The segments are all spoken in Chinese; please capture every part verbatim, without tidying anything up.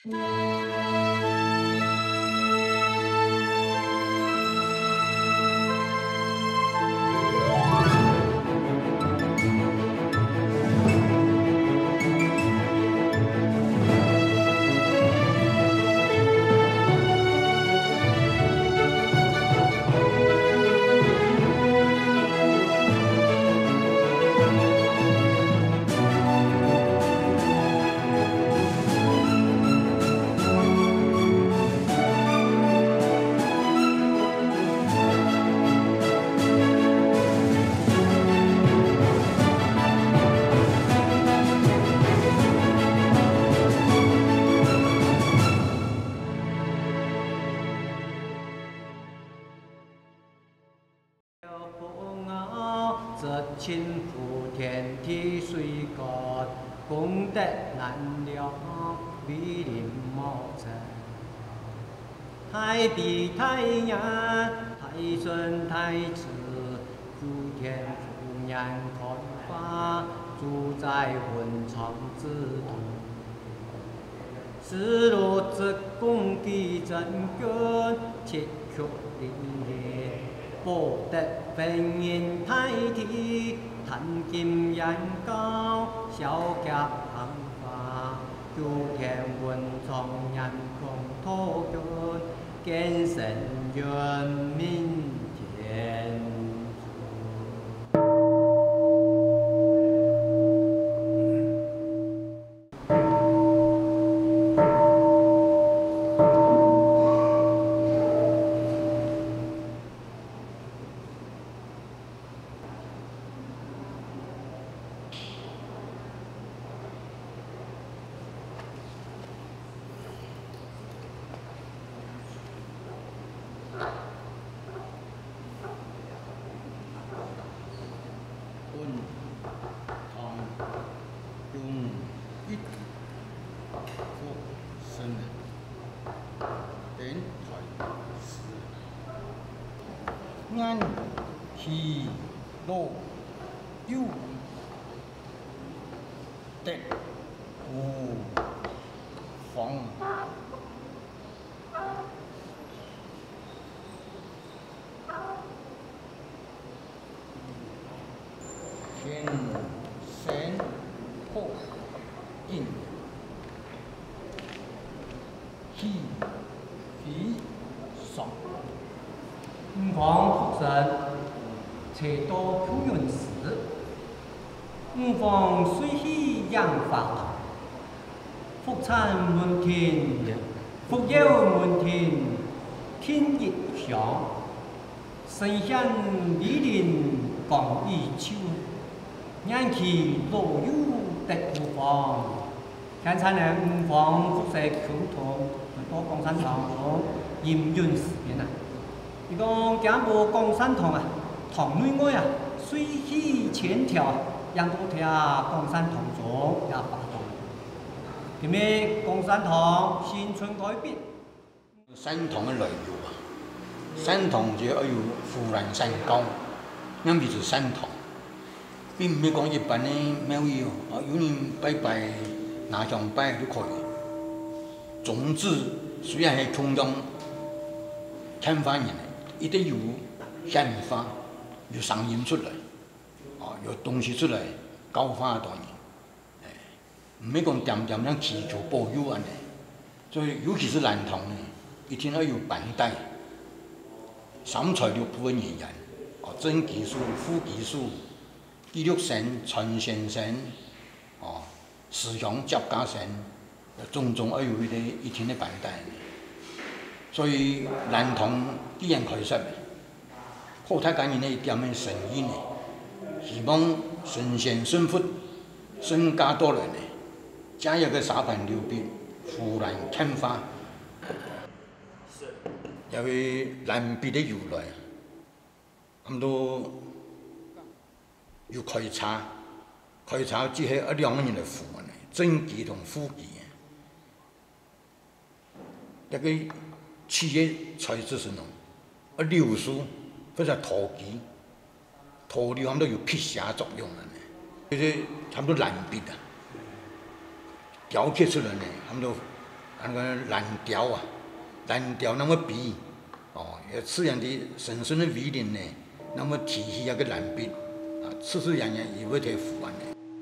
亲赴天地水干，功德难量，威灵莫测。太比太阳，太顺太慈，诸天福年开发，主宰文昌之土。是如之功的真根，切却灵验。 博得分银太体，谈金眼高，小甲行法，诸天文昌人共托根，见神人民天主。 安喜乐有德无妨。天神破印，喜喜爽。 五方福神，财多普运时；五方水喜养发堂，福产满天，福佑满天，天热祥，神仙莅临降雨秋，人气乐有得无方。刚才呢，五方福神口头多共产党和营运事业啊。 伊讲讲部共产党啊，党内外啊，水起千条啊，让多听共产党做也发动。今日共产党新春改变。 山堂的内容啊，山堂就要有富兰山高，那就是山堂，并唔係講一般的廟宇哦，啊有人拜拜拿香拜都可以。總之，雖然係同樣天花人。 一定有顯化，有聲音出來，啊，有東西出來，教化到人，誒，唔係講點點樣祈求保佑安尼，所以尤其是蘭堂呢，一定要有板帶，三才六部分語言，哦，真技術、副技術、記錄神、傳線神，哦，思想接加神，種種要有一個一定的板帶。 所以蘭堂既然開設，好睇緊要呢點樣誠意呢？希望神仙神佛身家多人呢，加一個沙盤流變，富蘭開花。因為蘭筆的由來，咁都要開查，開查只係一兩個人嚟付嘅，真跡同副跡。一個 企業材質是喏，啊流蘇或者陶器，陶料他們都有辟邪作用的呢。就是他們都藍筆啊，雕刻出來呢，他們都那个蓝条啊，蓝条那么肥，哦，要吃样的纯纯的味淋呢，那么提起那个蓝笔，啊，吃吃样样也会太腐完的。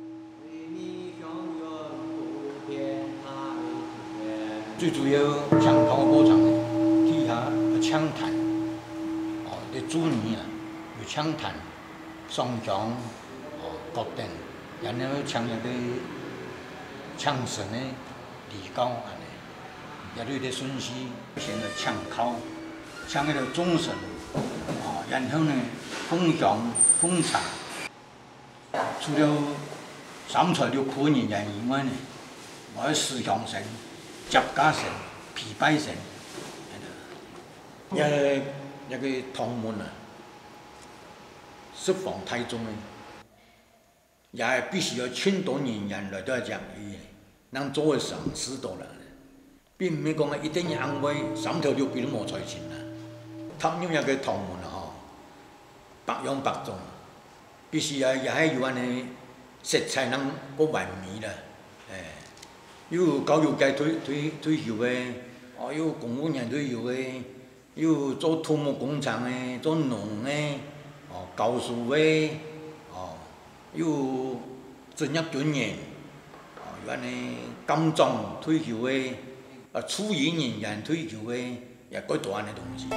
最主要枪口过长，底下有枪弹，哦，你煮面啊有枪弹，上墙，哦，角顶，然后枪那个枪绳的离高安尼，也对啲损失，现在枪口，枪那个中绳，哦，然后呢封墙封茶，除了三材料可燃人以外呢，还有四强绳。夹架绳、皮带绳，一一个堂门啊，释放太重的，也必须要千多年人来到讲义，能作为上士多人，并唔係講一定要安慰三條條邊都冇財錢啦。塔入一個堂門啊，吼，百樣百種，必須要也係有安尼食材能個完美啦，誒。有教育界退退退休的，哦，有公務員退休的，有做土木工廠的，做農的，哦，教書的，哦，有職業軍人，哦，有安尼監長退休的，啊，處理人員退休的，也幾多安尼東西。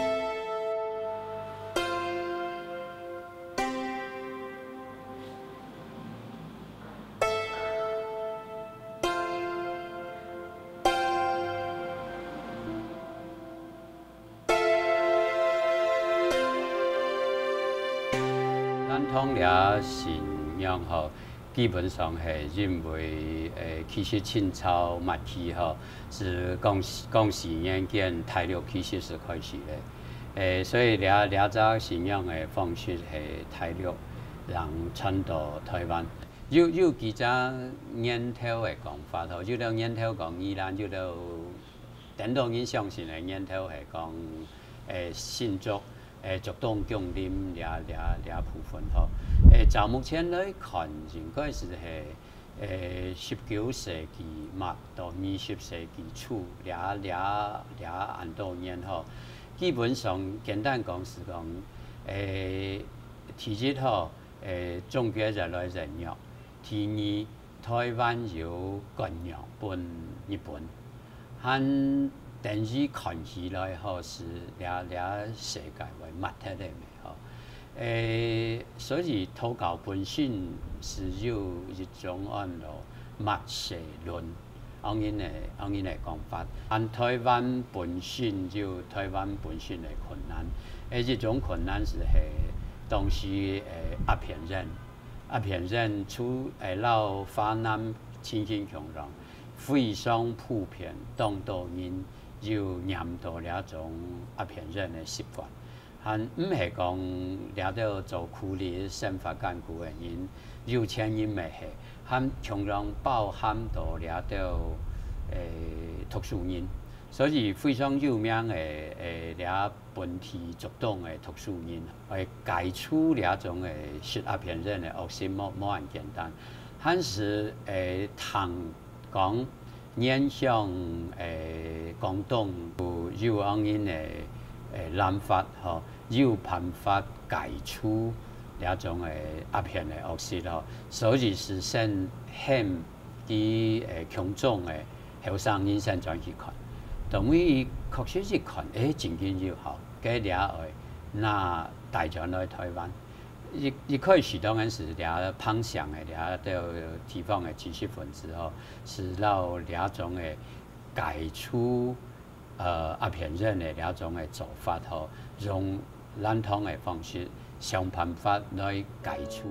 传统了信仰吼，基本上系认为，诶，其实清朝末期吼是讲讲信仰见泰陆其实是开始的，诶，所以了了早信仰的方式系泰陆人传到台湾。有有几张年头的讲法吼，有了年头讲依然有了传统人相信的年头系讲，诶，信族。诶，族当供啉俩俩俩部分吼。诶，照目前来看，应该是系诶十九世纪末到二十世纪初俩俩俩按多年吼。基本上简单讲是讲，诶，第一吼，诶，中国人来人肉；第二，台湾有干肉本日本，和。但是看起来吼是俩俩世界为末特的吼，诶，所以土教本身是有一种按咯末世论，按因的按因的讲法。按台湾本身就台湾本身的困难，诶，这种困难是系当时诶鸦片人，鸦片人出诶老华南亲近穷人，非常普遍，当到人。就念到了种鸦片人的习惯，还唔系讲了到做苦力生活艰苦的人，有钱人咪系，含穷人包含到了到诶读书人，所以非常有名的诶了本地族党的读书人，会解除了种诶说鸦片人的恶习，冇冇咁简单，还是诶谈讲。影响诶广东有安因诶诶諗法吼，有辦法解除那種诶鴉片诶惡習咯，所以是先向啲诶強眾诶後生人先轉去看，同伊確實是看，誒真緊要好，嘅了後那帶咗來台灣。一一開始當然是倆旁向的倆到地方的知識分子吼，是讓倆種的解除呃鴉片人的倆種的做法吼，用傳統的方式想辦法來解除。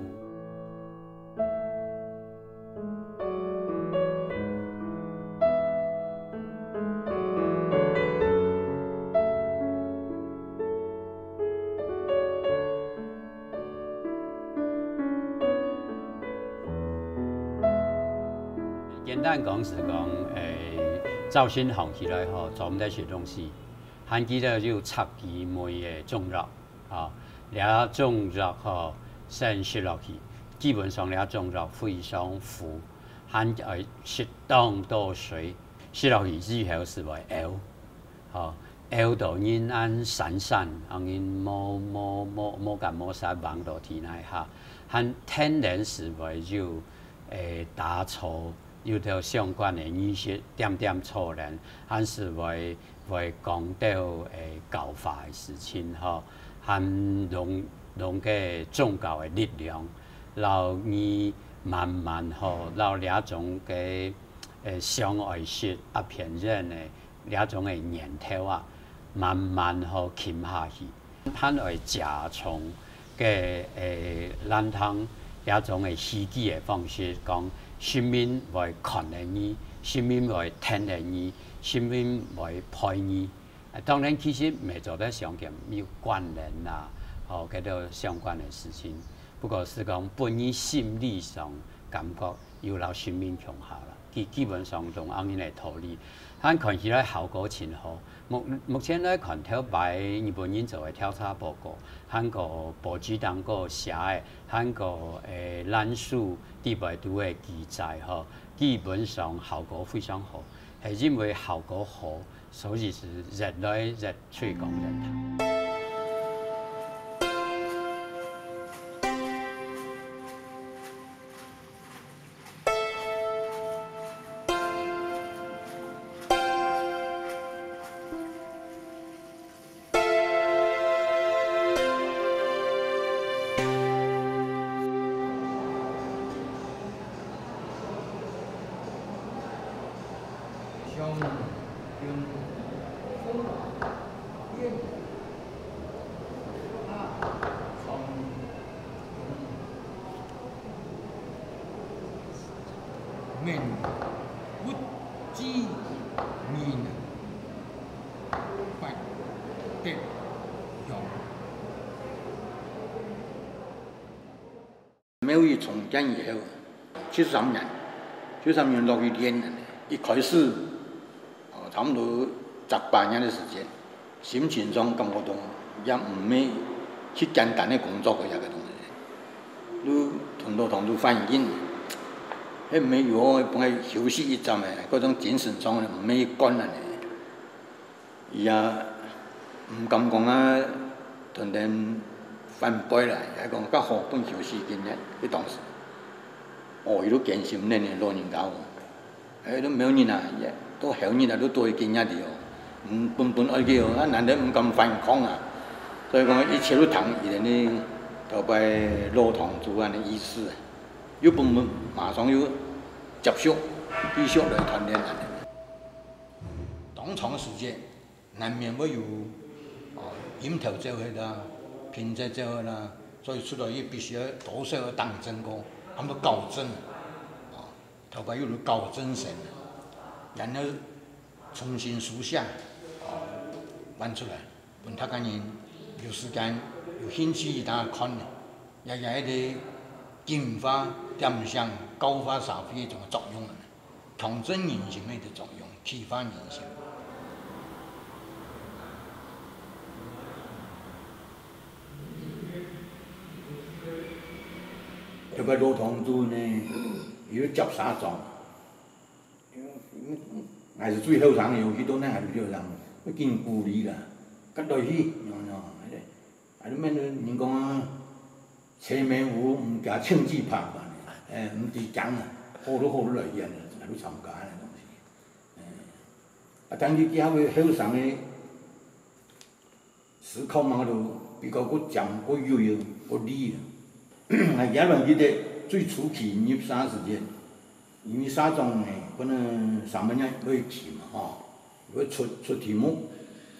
简单讲是讲，诶，造新行起来吼，做唔得些东西，含记得就插旗梅的种肉，啊，了种肉吼，先食落去，基本上了种肉非常腐，含诶适当多水， 写落去之后是为摇，吼摇到因安闪闪，让因摸摸摸摸甲摸沙望到天内下，和天然是为有诶打错。有条相关的语式，点点错人，还是为为讲到诶教化的事情吼，和用用个宗教的力量，然后你慢慢吼，然后两种个诶相爱式啊骗人的两种的念头啊，慢慢吼沉下去，它会加重个诶咱通两种的戏剧的方式讲。生命为看的义，生命为听的义，生命为配义。当然，其实未做得上件有关联啦，哦，嗰啲相关的事情。不过是讲本意心理上感觉有了生命强下啦，基基本上同安尼来脱离。咱看起来效果真好。目目前咧看头摆日本人做的调查报告，韩国报纸当个写的，韩国诶兰数地百度的记载吼，基本上效果非常好，系因为效果好，所以是热来热去讲热谈。 面不知面不得用。庙宇重建以后，七十三年，七十三年落去练的，一开始，哦，差不多十八年的时间，心情上感觉到也唔咩去简单的工作嘅一个东西，都同到同都反映。迄没有帮伊休息一阵诶，嗰种精神上唔咩管啊呢，伊也唔敢讲啊，突然翻背啦，也讲较好本休息今日迄当时，哦，伊都坚信恁诶老人家哦，诶都没有人啊，都后日啊都多经验的哦，唔本本爱去哦，啊难得唔敢反抗啊，所以讲一切都谈伊哋呢，头摆老堂主安的意思。有本本马上有接受，继续来锻炼人。当长时间难免会有哦饮头酒去啦，品质酒去啦，所以出来也必须要多少要当真过，他们校正，哦，头摆有了校正神，然后重新书写，哦，玩出来，本他个人有时间有兴趣他看的，也也迄个。净化、点上、教化社会一种作用，强振人心的一个作用，启发人心。这个老堂主呢，伊要接三桩，还是最后生的，有许多人还是最后生，要经鼓励啦，甲落去，喏喏，迄个，啊，你免人讲啊。车面有唔加庆忌拍嘛？诶，唔伫讲啊，好多好多来去安尼，来去参加安尼东西。诶，啊，当日遐个后生个思考嘛，就比较佫强、佫锐、佫理啊。啊，也论记得最初期入山时间，因为山庄呢，可能上半日要去嘛，吼，要出出题目，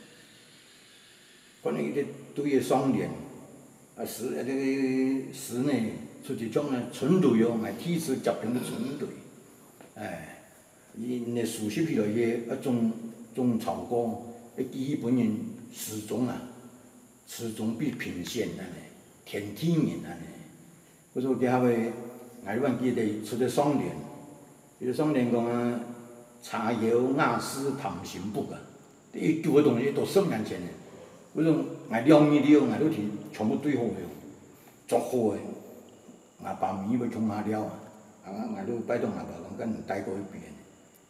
可能伊个对个双联。啊，室啊，这个室内出一种啊纯队哦，系体质疾病的纯队，哎，因个熟悉起来个一种种草歌，一基本人始终啊，始终必平线安尼，天体面安尼。嗰种叫个，我阮记得出个双联，伊个双联讲啊，茶油雅诗谈心不啊，伊旧个东西都十年前的。嗰种我两年了，我都是全部对好个，足好个。我把米要冲下了啊，啊我都摆到我爸讲，跟带过一遍。啊，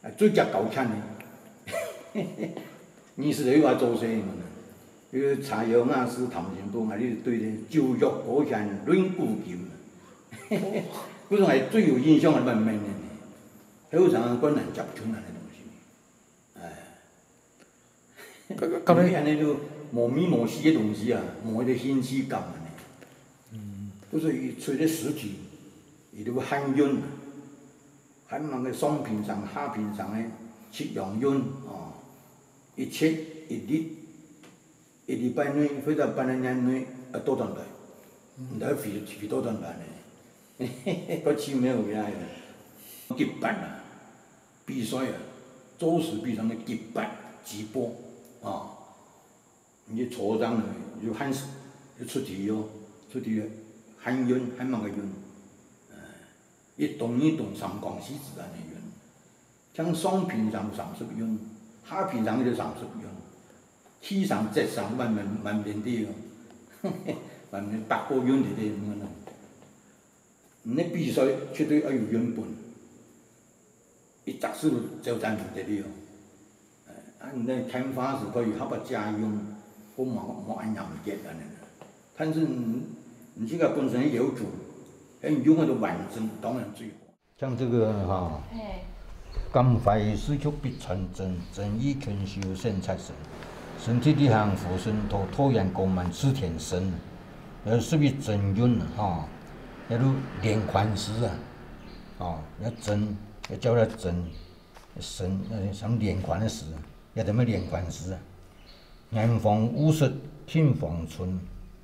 啊，最食高产的，你是你话做生意嘛？迄个茶油啊、丝头前帮啊，你对咧酒肉果香论古今，嗰种系最有印象嘅文明嘅，好常官人接触那嘅东西，哎，咁你安尼就无米无丝嘅东西啊，无迄个新鲜感啊，嗯，不是伊吹咧实体，伊就含韵，含那个双平上、下平上嘅七样韵哦，一切一日。一礼拜内或者半年内啊多段来，唔得肥肥多段来呢，个起没有呀个，结伴啊，比赛啊，周时比上的结伴直播啊，你初章呢就喊就出题哦，出题喊韵喊乜个韵，誒，一動一動三光四自然的韻，像上平上三十韻，下平上就三十韻。起上直上慢慢慢慢啲哦，慢慢八個韻嚟啲咁樣啦。你比賽絕對要有韻本，一集數就真唔得啲哦。誒，啊，你睇法是可以合不加韻，我冇冇按樣結安尼。但是你你這個本身有主，誒用的完整當然最好。像這個哈，甘懷絲竹必傳真，真意勤修勝財神。身體裡行福身土，土壤高滿知天生。要屬於真韻啊，要如連環詩啊，哦，要真，要叫它真，神要像連環的詩，要怎麼連環詩啊？嚴防污失品芳春，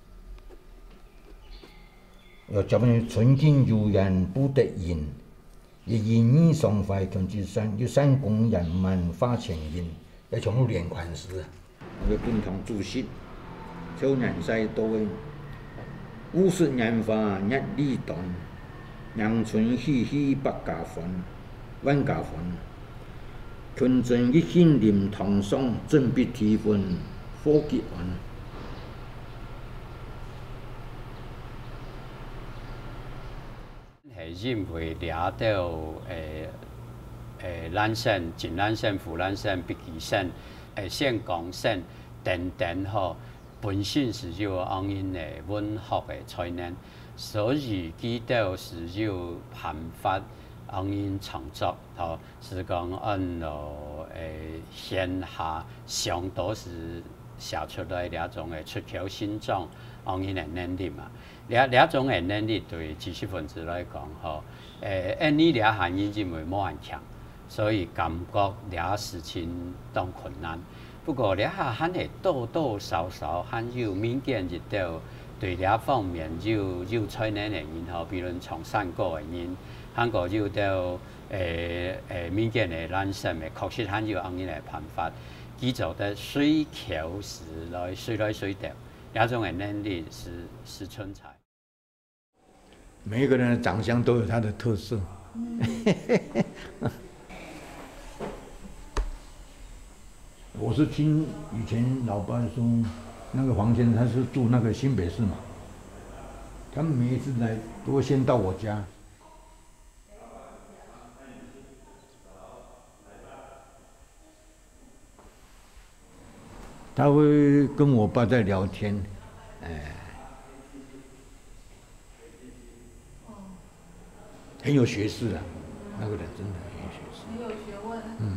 要叫佢純淨悠然不得言，一言意爽快全之山，有山公人滿花前音，要全部連環詩啊！那個本堂主席，超人世多嘅，五十年華一里短，陽春熙熙百家歡，萬家歡。群真一心臨堂上，振筆提分火結案。 係因為掠到誒誒咱省、前咱省、湖南省、北kỳ省。誒縣江省等等吼，本身是有昂因嘅文學嘅才能，所以佢都是有辦法昂因創作，吼是講按咯誒線下上都是寫出來兩種嘅出口新狀昂因嘅能力嘛，兩兩種嘅能力對知識分子來講，吼誒按呢兩項因認為冇人強。所以感覺倆事情當困難，不過倆下還係多多少少還有民間一道對倆方面有有才能嘅人吼，比如從山歌嘅人，韓國有到誒誒民間嘅人生嘅，確實還有咁樣嘅辦法，佢做得隨口是來隨來隨到，倆種嘅能力是是存在。 每一個人的長相都有他的特色。我是聽以前老爸說，那個黃先生他是住那個新北市嘛，他們每一次來都會先到我家，他會跟我爸在聊天，哎，很有學識啊，那個人真的很有學識， 很有學問。 嗯。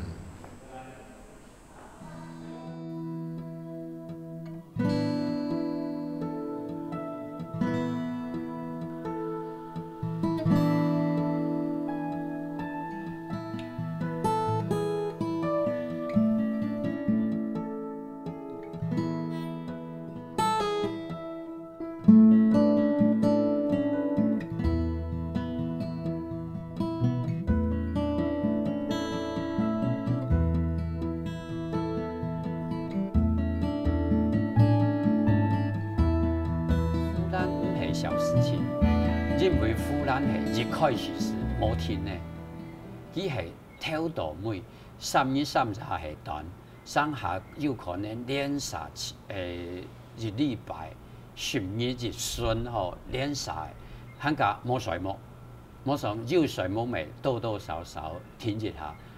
小事情，因為湖南係一開始是冇天嘅，佢係挑到尾，三日三日係短，上下有可能連殺誒一禮拜，十日一順吼連殺，肯價冇水木，冇上有水木咪多多少少停一下，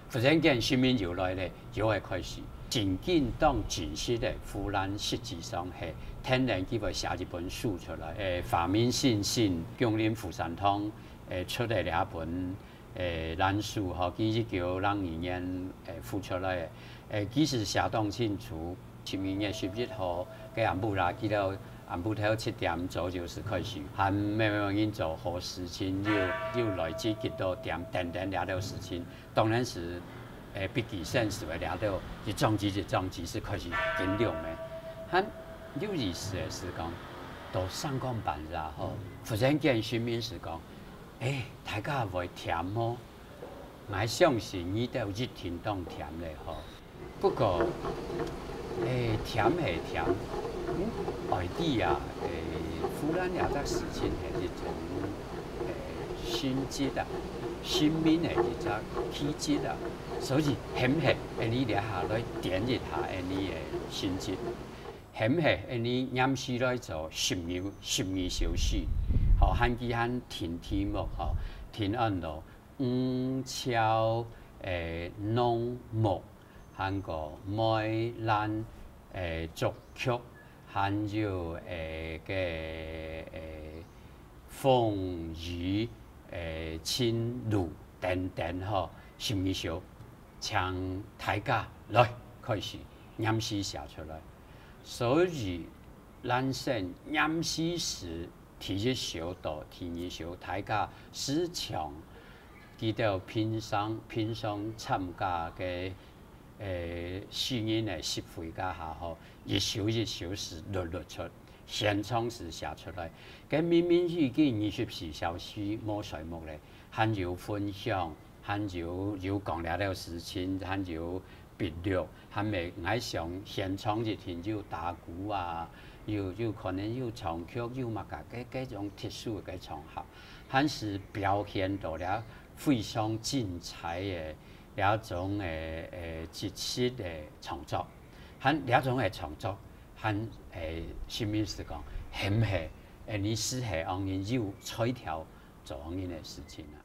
忽然间新民由来咧，就会开始。真紧当真实的，湖南实际上系天然机会写一本书出来。诶，法民信信供恁富山通诶出的两本诶蓝书吼，其实叫让语言诶付出来诶。诶，其实写当清楚，十二月十一号嘅暗布拉记到暗布头七点左右是开始，还慢慢慢做好事情，又又来自几多点等等了了事情，当然是。诶，笔记sense会了到一张纸一张纸是开始减量的。很有意思的是讲，到上工班然后，忽然间新民是讲，诶，大家会甜哦，我相信你都一天当甜嘞吼。不过，诶，甜係甜，嗯，外地啊，诶，湖南有得事情係一種誒新節啊。新民的一隻氣質啊，所以很係，安尼掠下來點一下安尼的新節，很係安尼啱時來做十二十二小時，吼，漢記漢填題目吼，填按咯五超誒農牧，韓個梅蘭誒作曲，還有誒嘅誒風雨。誒青路等等吼，十二首，請大家來開始吟詩寫出來。所以咱先吟詩時第一首到第二首，大家時常記到平常平常參加嘅誒詩人嘅協會家下吼，一首一首是錄錄出。現場是寫出來，咁明明已經二十四小時冇序幕咧，還有分享，還有有講了了事情，還有筆錄，還未愛上現場一天有打鼓啊，有有可能有唱曲，有乜嘅嗰嗰種特殊嘅場合，還是表現到了非常精彩嘅兩種誒誒即時嘅創作，還兩種嘅創作。和誒新民是講，很係誒你是係讓人有彩條做人嘅事情啊。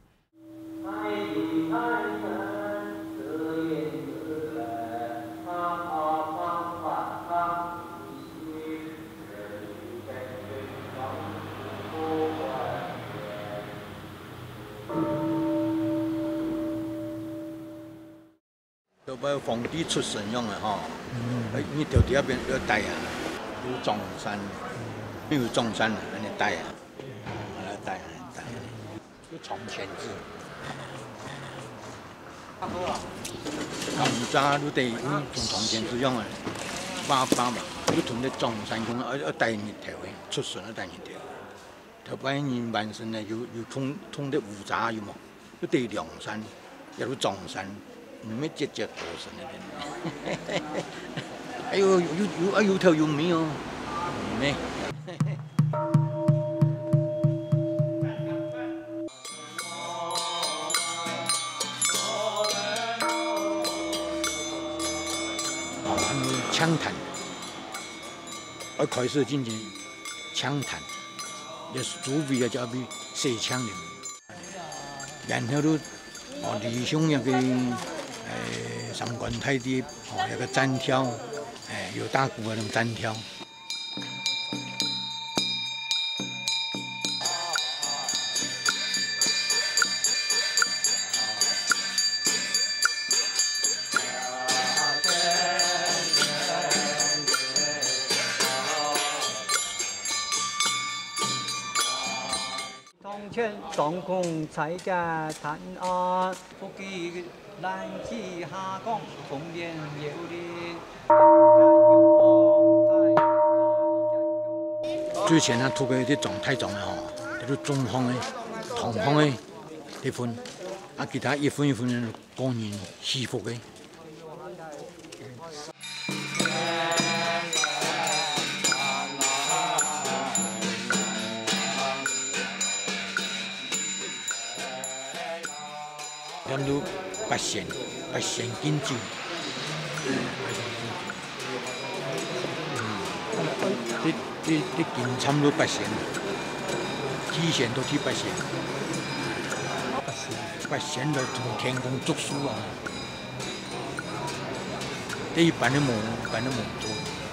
就把皇帝出神用的哈，嗯，你到底那边要带啊，有中山，没有中山啊，你带啊，来带啊带，有从前字。咁早都地用從前字用啊，爸爸嘛，要同啲中山公啊，一帶日頭嘅，出神一帶日頭。頭擺年萬神咧，要要通通啲胡渣要冇，要地梁山，又要中山。唔咩隻隻過神嗰啲，哎呦，有有啊有頭有尾哦，咩？槍彈，我開始進行槍彈，也是主備嘅就比射槍嘅，然後都哦理想一個。誒上官太啲哦一個單挑，誒有打鼓嗰種單挑。 當前總共參加談案，福建。南極下降，風面有力。 之前啊，塗嘅啲狀態狀嘅吼，叫做中方嘅、同方嘅啲款，啊其他一款一款嘅個人舒服嘅。咁都。八仙，八仙金酒，嗯，啲啲啲金差唔多八仙，基仙都睇八仙，八仙就同天公作書啊， 对一般的木一般的木做。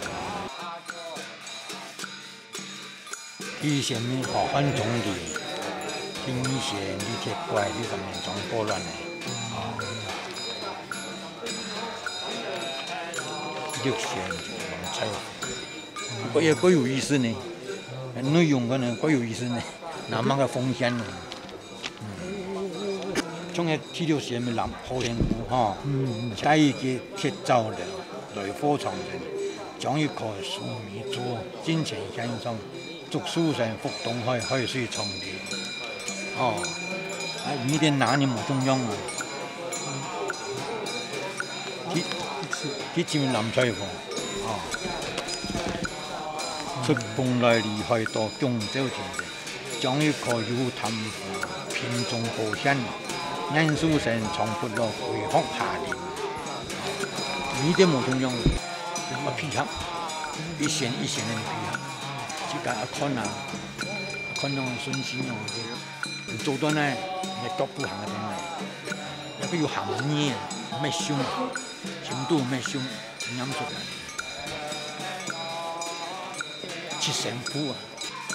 以前呢，好很重的，听一些李铁拐的上面装波乱的，啊，六线就往采，各也各有意思呢，内容可能各有意思呢，那么个风险呢。 从个第六线的南好田谷哈，加一个铁造的来火床人，将一棵树米做金钱向上，竹树上浮动海海水冲的，哦，啊，米点哪里冇中央啊？啲啲前面南采房，啊，出蓬莱离海到广州前的，将一棵有潭湖品种保险。 人数上重复了回复下跌，一点冇中央，咁啊配合，一线一线的配合，自家一看啊，看到顺心哦嘅，做到呢，你脚步行嘅點嚟，又佢要行嘢，咩凶，程度咩凶，飲出嚟，切成苦啊！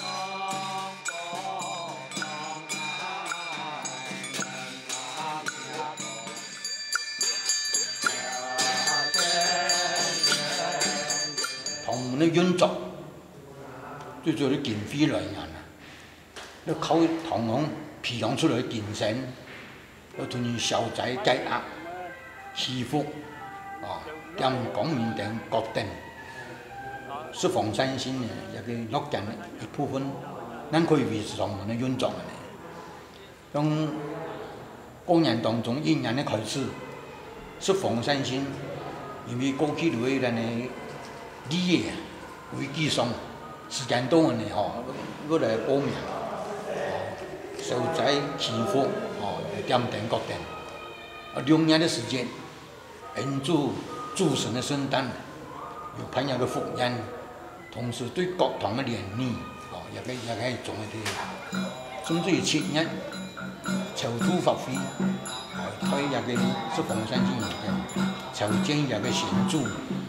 那运作最主要啲健肺来源啊，你靠糖红培养出来嘅健身，我同你消灾解压、祈福啊，点光明灯角灯，是防身心嘅一个落紧一部分，咱可以维持上门嘅运作嘅。从过年当中一年嘅开始，是防身心，因为过去对咱嘅理业。 危机上时间短呢，吼，我来保命，消灾祈福，哦，点灯角灯，啊，两年的时间，迎主主神的圣诞，又盼一个福音，同时对各堂的联谊，哦，也可以也可以做一啲，甚至于七日筹土发挥，哦，推也个是防山精嘅，筹建也个显著，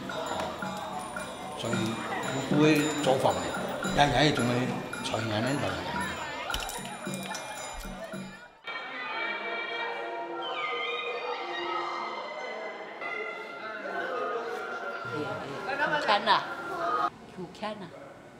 所以。 不会做饭的，也也仲係傳人咧來人。 看呐，有看呐，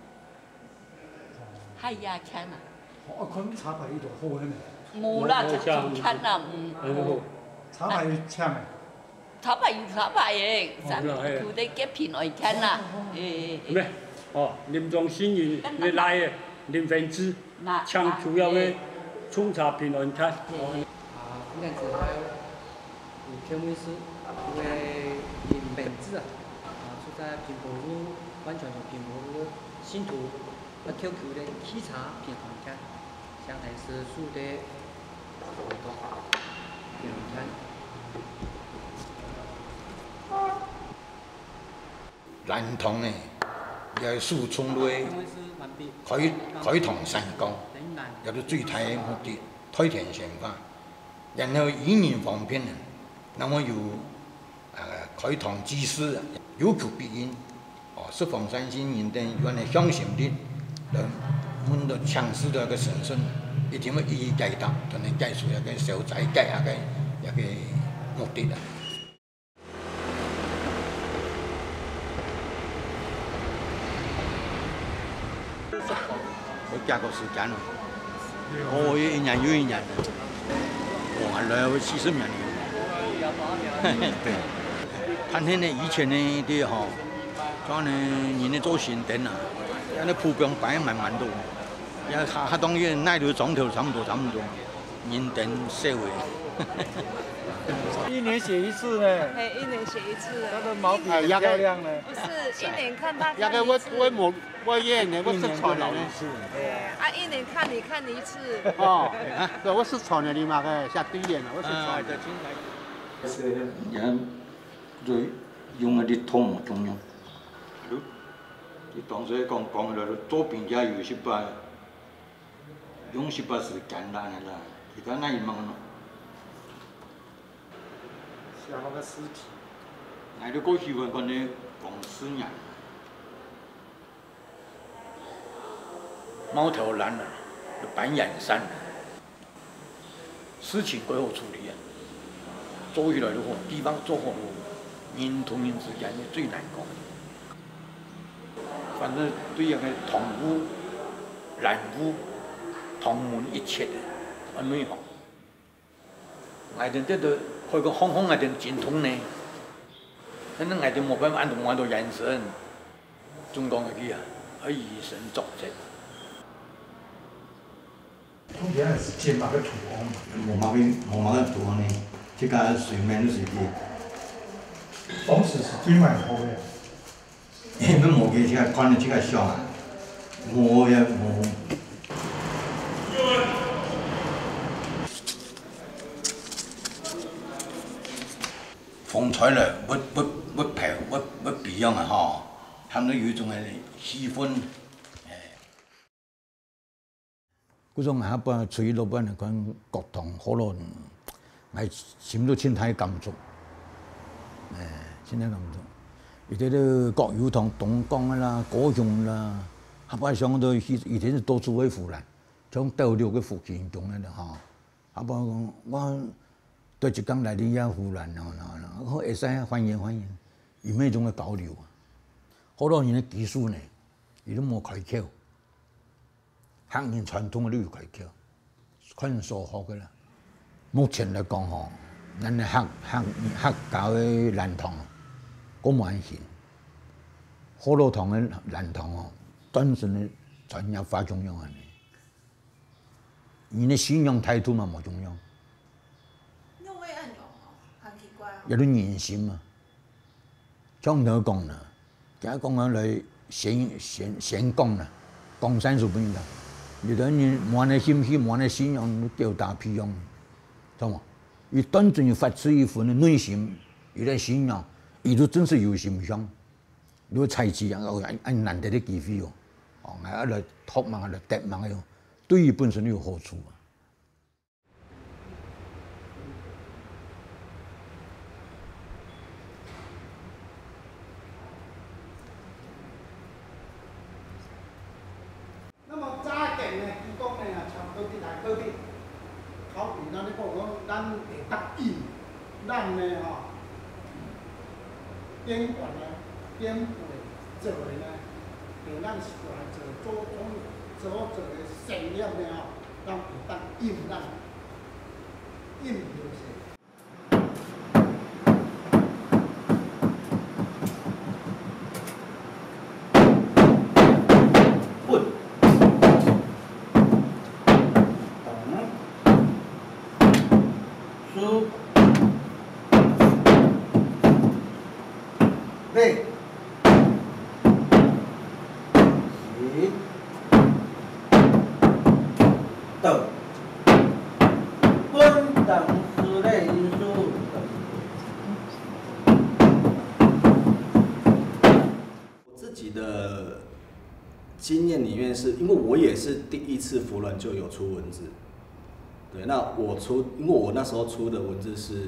係呀看呐。 我看茶牌呢度好嘅咩？ 冇啦，就就看呐，唔。 茶牌搶咩？ 茶牌有茶牌嘅，咱佢哋嘅片來看呐，誒。 咩？哦，林中新人你來嘅林分子，搶主要嘅沖茶片來看。 啊，應該是還有有天威師，因為林本子啊，啊，住在平坡路，完全從平坡路新圖，那 Q Q 的沏茶片來看，現在是樹的活動片來看。 南塘呢，有樹衝類開開塘神江，有到最大嘅目的推田成化，然後一年方面呢，那麼有誒開塘祭祀，有求必應，哦，是防山先人等原來相信的，嚟滿到強勢到一個神聖，一定要一一解答，同你解除一個消災解壓嘅一個目的啦。 我加個時間咯，我一年又一年，哇，來四十年了。對，看睇呢以前呢啲嗬，講呢人哋做神燈啊，有啲鋪餅擺滿滿到，有下下當然拉到總頭差唔多差唔多，人燈社會。 一年寫一次呢？ 哎，一年寫一次。 他的毛筆很漂亮呢。 不是，一年看他一個我我冇我一年我是傳的呢。 哎，啊，一年看你看你一次。 哦，對，我是傳的你嘛個下對眼了，我是傳的。 人最用嗰啲湯中用，你當時講講啦，左邊也有十八，用十八是簡單的啦，其他那一忙咯。 下那個屍體， 俺哋過去嘅講咧講思念，貓頭藍啊，板眼山，事情該好處理啊。做起來的話，地方做好，人同人之間係最難講。反正對人嘅同污、染污、同門一切嘅，很美好。我哋得到開個空空我哋精通呢。但係我哋冇辦法按照我哋人生，中國嘅啊，可以以身作則。 通常係建埋個圖案， 冇毛病，冇毛病圖案呢，即個水面都是啲。 當時是最蠻好嘅。 因為冇嘅即個看到即個像啊，冇也冇。風采咧，不不不平不不別樣啊！嗬，他們有一種嘅氣氛，誒。嗰種下班隨老闆嚟講，國堂可能係閃到千體感觸，誒，千體感觸。而且都國語堂東江啦、高雄啦，下班上到以以前是到處去湖南，從斗六個福建種嚟啦，嗬。下班講我。對浙江來啲呀湖南啊，我會使歡迎歡迎，有咩種嘅交流啊？好多人嘅技術呢，伊都冇開竅，客人傳統嘅都要開竅，可能數學嘅啦。目前嚟講嗬，咱嘅客客客教嘅蘭堂，嗰冇人信，好多堂嘅蘭堂哦，單純嘅傳入法中央啊，你嘅信仰態度嘛冇重要。有啲言心啊，將頭講啦，而家講緊嚟先先先講啦，講三十分鐘，有啲人冇你心氣，冇你信仰，吊打屁用，懂冇？伊單純要發出一份嘅內心，有啲信仰，伊都真是有心向，如果才智啊，按按難得啲機會哦，哦，係一嚟托問，一嚟答問嘅，對伊本身都有好處啊。 咱呢吼，边管呢，边会做的呢，就咱是过来做做种做做的实验呢吼，咱会当应咱应用些。对，一，等，分等式类因素等。 我自己的经验里面是，因为我也是第一次扶轮就有出文字，对，那我出，因为我那时候出的文字是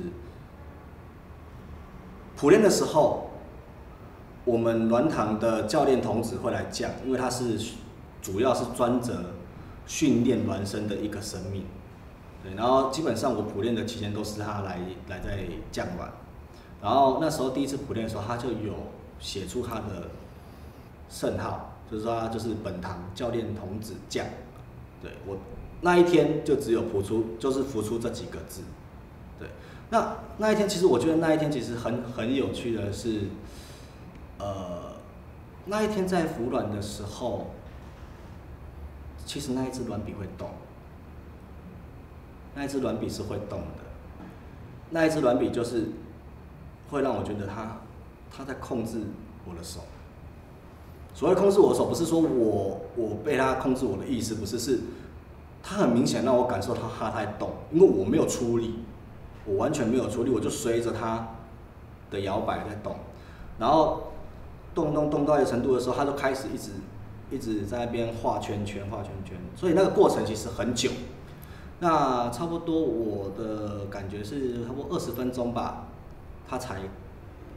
普练的时候。我们鸾堂的教练童子会来讲，因为他是主要是专责训练鸾生的一个生命，对。然后基本上我普练的期间都是他来来在讲鸾，然后那时候第一次普练的时候，他就有写出他的圣号，就是说他就是本堂教练童子将，对我那一天就只有浮出，就是浮出这几个字，对。那那一天其实我觉得那一天其实很很有趣的是。呃，那一天在服卵的时候，其实那一支卵笔会动，那一支卵笔是会动的，那一支卵笔就是会让我觉得它它在控制我的手。所谓控制我的手，不是说我我被它控制我的意思，不是，是它很明显让我感受到它在动，因为我没有出力，我完全没有出力，我就随着它的摇摆在动，然后。动动动到一个程度的时候，他就开始一直一直在那边画圈圈、画圈圈，所以那个过程其实很久。那差不多我的感觉是差不多二十分钟吧，他才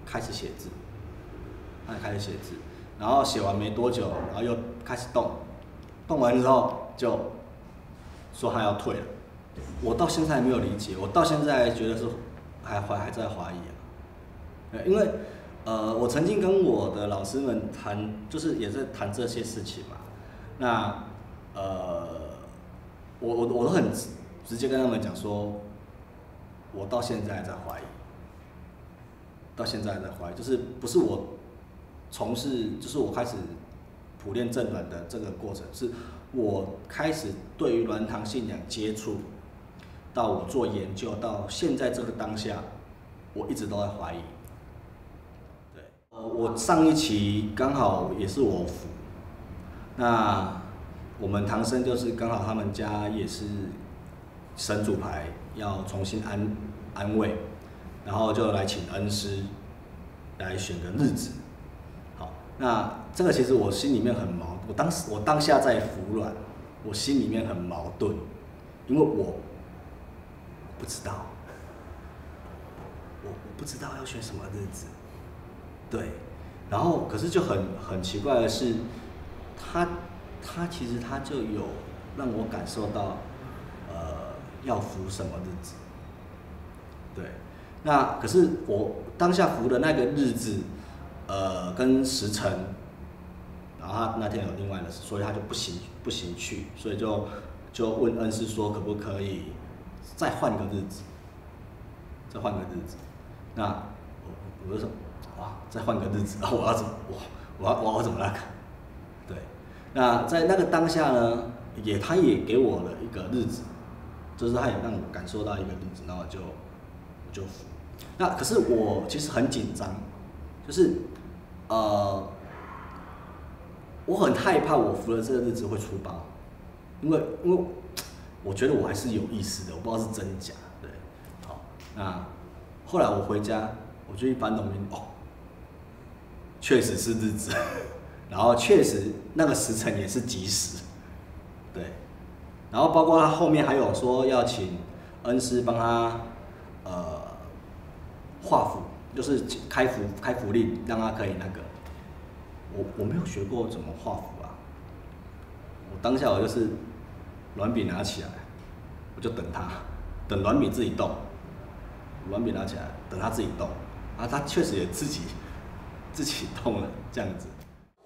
开始写字，他开始写字，然后写完没多久，然后又开始动，动完之后就说他要退了。我到现在还没有理解，我到现在觉得是还怀还在怀疑啊，因为呃，我曾经跟我的老师们谈，就是也在谈这些事情嘛。那呃，我我我都很直直接跟他们讲说，我到现在还在怀疑，到现在还在怀疑，就是不是我从事，就是我开始普练正鸾的这个过程，是我开始对于鸾堂信仰接触，到我做研究，到现在这个当下，我一直都在怀疑。对，呃，我上一期刚好也是我府，那我们堂生就是刚好他们家也是神主牌要重新安安位，然后就来请恩师来选个日子。好，那这个其实我心里面很矛盾，我当时我当下在服软，我心里面很矛盾，因为我不知道，我我不知道要选什么日子，对，然后可是就很很奇怪的是，他他其实他就有让我感受到，呃，要服什么日子，对，那可是我当下服的那个日子，呃，跟时辰，然后他那天有另外的事，所以他就不行不行去，所以就就问恩师说可不可以再换个日子，再换个日子，那我我就说哇，再换个日子，啊，我要怎么我我要我要怎么那个？对，那在那个当下呢，也他也给我了一个日子，就是他也让我感受到一个日子，然后就我就服。那可是我其实很紧张，就是呃，我很害怕我服了这个日子会出包，因为因为我觉得我还是有意识的，我不知道是真假，对，好，那后来我回家，我就一般农民哦，确实是日子，然后确实那个时辰也是吉时，对，然后包括他后面还有说要请恩师帮他呃画符，就是开符开符令，让他可以那个，我我没有学过怎么画符啊，我当下我就是软笔拿起来，我就等他，等软笔自己动，软笔拿起来，等他自己动，啊，他确实也自己自己动了，这样子。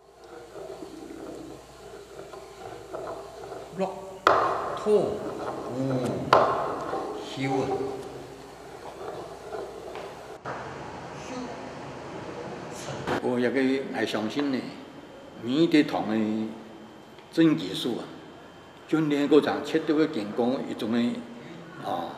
落土嗯修啊，我也个爱相信呢，每啲堂的真技术啊，训练嗰陣切到嘅健康一種嘅啊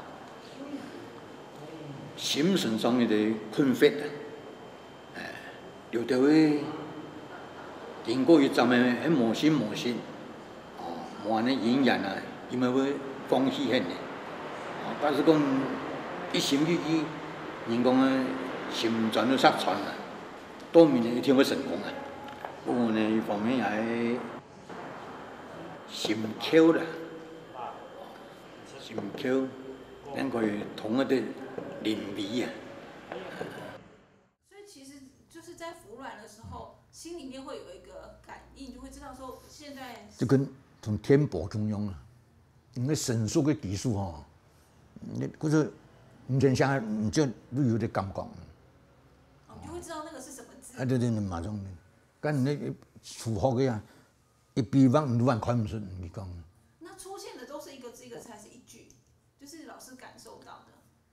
心神上面嘅困乏啊，誒，有到嘅經過一陣嘅喺磨心磨心，哦，磨呢營養啊，因為會放棄嘅，啊，但是講一心一意，人講嘅心轉到失傳啊，當面一定會成功啊，不過呢，一方面係心口啦，心口等佢同一啲靈味啊。 所以其实就是在服软的时候，心里面会有一个感应，就会知道说现在。 就跟从天宝中央啊，你个神术嘅技术吼，你嗰個唔正下，唔就都有啲感覺。 哦，就會知道那個是什麼字。 啊對對，馬上，咁你符合嘅呀，一比方你還看唔出你講。 那出現的都是一個字一個字，還是一句？就是老師感受到的。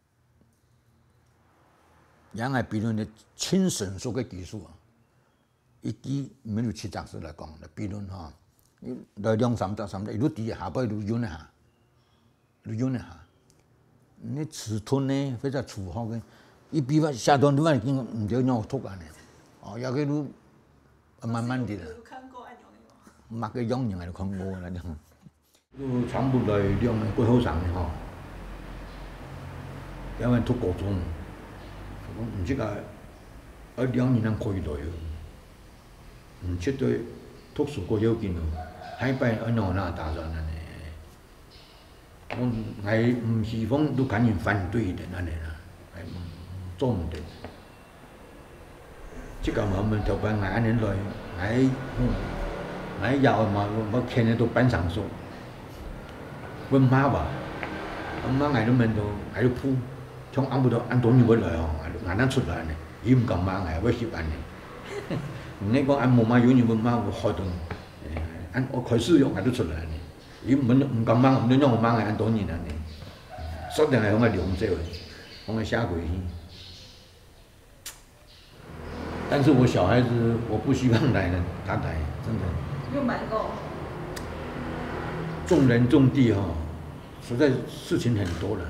人係比論嘅清神術嘅技術啊，一句沒有七十字嚟講，嚟比論嚇，來兩三隻三隻，一路低下，不一路遠一下，一路遠一下。你詞吞呢，非常粗口嘅，一比方下段你話已經唔叫讓吐啊呢，哦，有佢都慢慢啲啦。擘個樣型係看過啦啲。都差不多兩個幾好上嘅嗬，因為讀高中，唔知個一兩年能可以來嘅，唔知對讀書過有見咯，喺邊一兩年打算啦呢。我係唔希望都肯定反對的那嚟啦，係做唔到。 即个我们头班挨年来挨挨要嘛，我看得到班上说，我妈吧，我妈挨到门头挨到铺，从安不到安多年不来哦，挨咱出来呢，伊唔敢妈挨，我翕安呢。你讲按冇妈有年我妈我好多，按我开始用挨到出来呢，伊唔唔敢妈，唔让我妈挨安多年了呢，说定系向我两走的，向我下跪去。但是我小孩子，我不希望来了，他来，真的。 又买够。 种人种地哈、哦，实在事情很多了。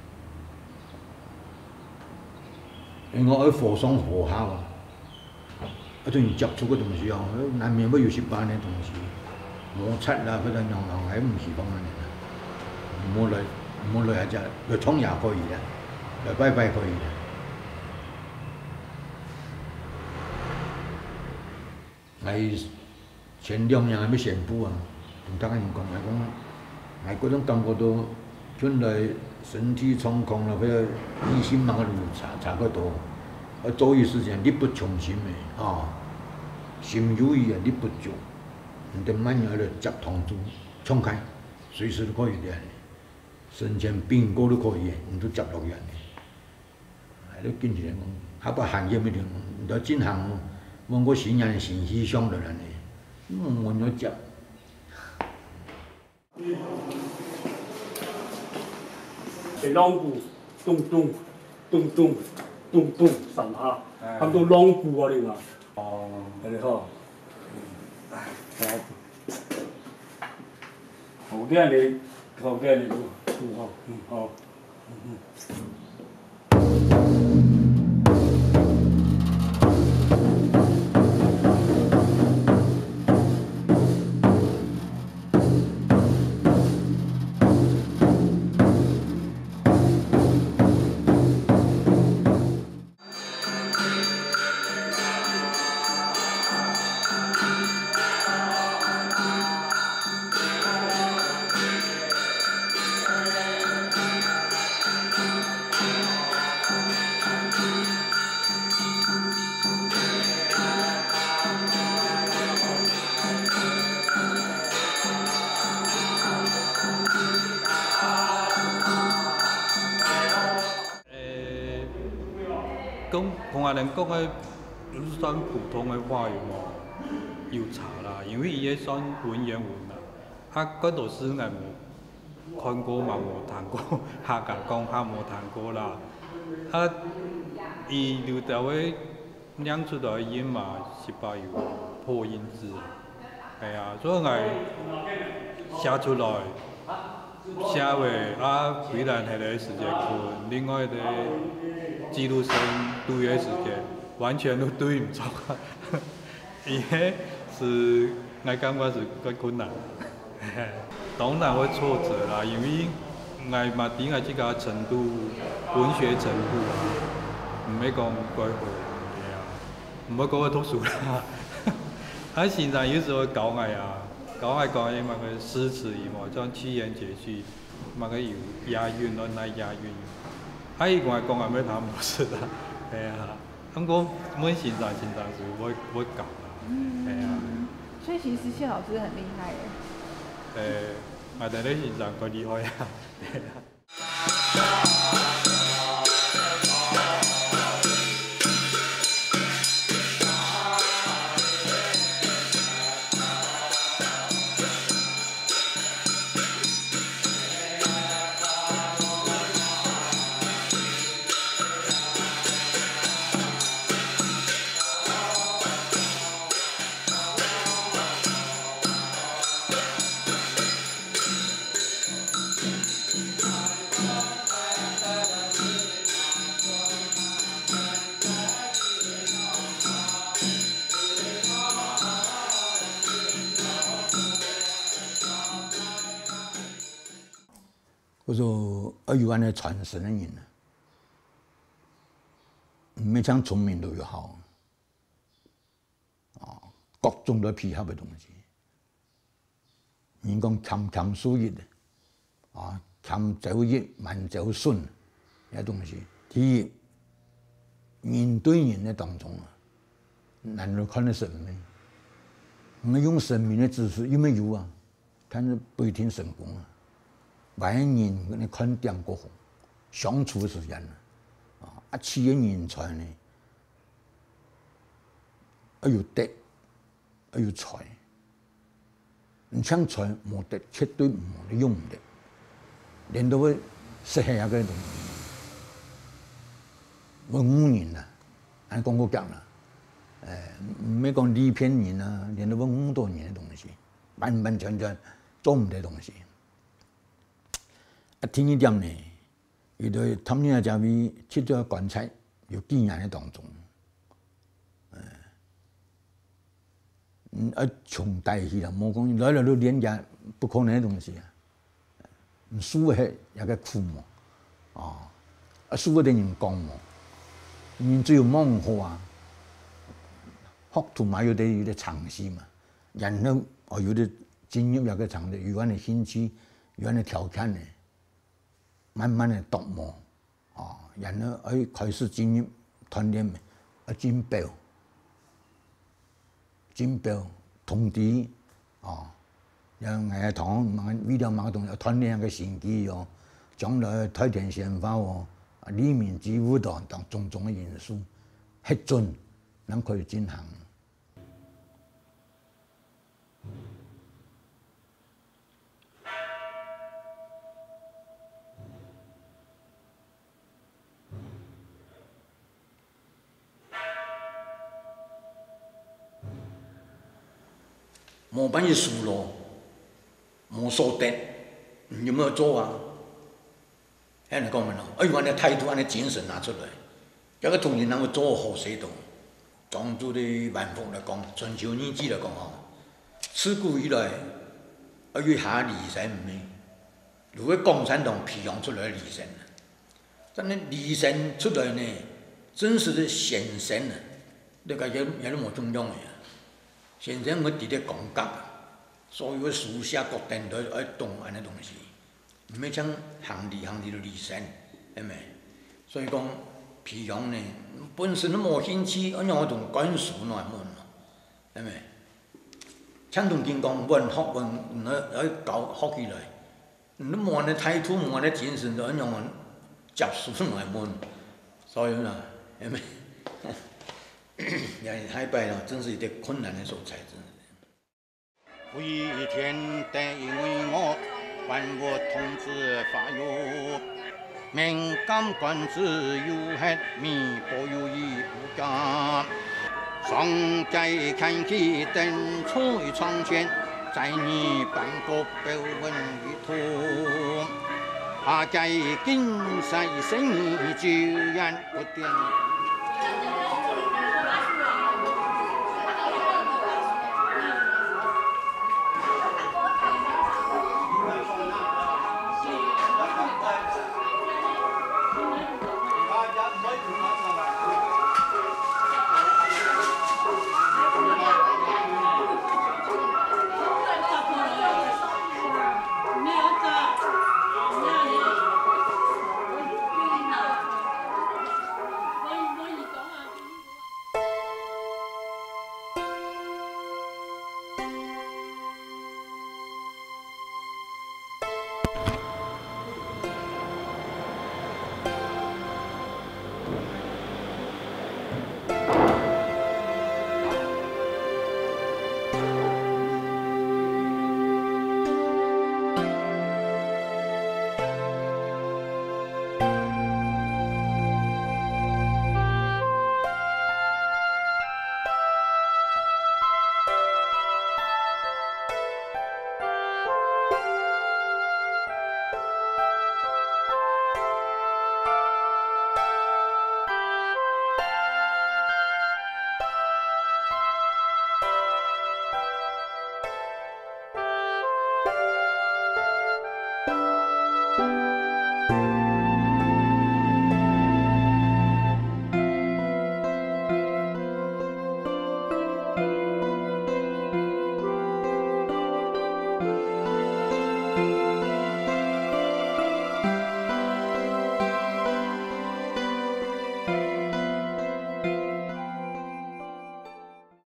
因为我要火上火下啊，啊，等于接触个东西哦，难免要有十八年东西，摩擦啦，嗰陣樣樣係唔是講緊嘅，唔好來唔好來一隻，來衝也可以啦，來拜拜可以啦。係前兩年係咩宣布啊？同大家人講係講，係嗰種感覺到本來身體狀況啦，佢醫生問我哋查查嗰度，我早一時間力不從心嘅，啊，心有餘啊力不足，你得慢慢嚟接堂住，衝開，隨時都可以嘅，身前邊個都可以嘅，你都接落去嘅，係都堅持嚟講，下把行業咪點，你都進行。我我信仰信息上的人呢，我我接。 给浪鼓，咚咚咚咚咚咚上下，他们都浪鼓啊，你嘛。哦，你好。好啲你，好啲你，嗯好，嗯好，嗯嗯。 讲同下人讲的算普通的话语嘛，有差啦，因为伊个算文言文啦，啊，嗰度是我无看过嘛，无听过，客家讲还无听过啦，啊，伊留条个念出来音嘛，是把有破音字，系啊，所以我写出来。写话啊，虽然迄个时间困，另外个记录声对个时间完全都对唔着，伊迄是我感觉是较困难，当然会挫折啦，因为我嘛伫我即个程度，文学程度啊，唔要讲改会，对啊，唔要讲我读书啦，啊，现在有时候教我啊。讲爱讲伊嘛个诗词伊嘛，像七言绝句，嘛个有押韵咯，来押韵。啊，伊讲讲也要他们都是啦，系啊。咁过每现在现在是我我教啦，系啊。 所以其实谢老师很厉害耶。 诶，我哋咧现在够厉害啊，系啊。 我说要有安尼传承的人啊，唔要像聪明都要好，啊，各种都配合的东西。人讲谦谦素业的，啊，谦走业慢走顺，遐东西，第一，人对人的当中啊， 难道看得神明？我们用神明的知识有没有啊？看是不一定成功啊。万一人跟你看点过后，相处的时间啊，啊，企业人才呢，要有德，要有才。你抢财冇得，绝对冇得用的，连到会实现一个东西。文武人啊，俺讲过讲啦，诶，唔係講呢片人啊，連到文武多人嘅東西，完完全全做唔到東西。啊，聽一點呢，有對他們啊，就為去咗觀察有幾年嘅當中，誒，嗯，啊，從大起啦，冇講來來都連家不可能嘅東西啊，唔輸係一個苦嘛，啊，啊輸嘅人講嘛，人只有望好啊。學同埋有啲有啲嘗試嘛，人咧我有啲經驗有個嘗試，有啲興趣，有啲條件咧，慢慢嚟琢磨，啊，人咧可以開始經驗鍛鍊咪，啊進步，進步同啲，啊，像藝堂買為了買東西鍛鍊個神經哦，將來推天顯化哦，啊裡面之舞蹈等種種嘅元素，核准能可以進行。冇辦法輸咯，冇所得，你有冇做啊？喺你講咩咯？哎，我哋態度，我哋精神拿出來，一個同仁能夠做好些東。藏族的萬福嚟講，春秋年紀嚟講哦，自古以來，啊有下離神咩？如果共產黨培養出來離神，真係離神出來呢，真是的顯神啊！呢個有有啲冇中央嘅。現在我哋啲講格，所有書寫各定都愛動安嘅東西，唔係像行禮行禮都離神，係咪？所以講培養呢，本身都冇興趣，按樣我同講書來問，係咪？像同見講問學問，唔可以搞學起來，你冇你態度冇你精神，就按樣我接書來問，所以呢，係咪？也太白了，真是一點困難的所在。 不一天得因為我還我同志發育，敏感官子有黑米不有意無家，上街看起燈出於窗前，在你半個標文一圖，下街經濟生意居然不斷。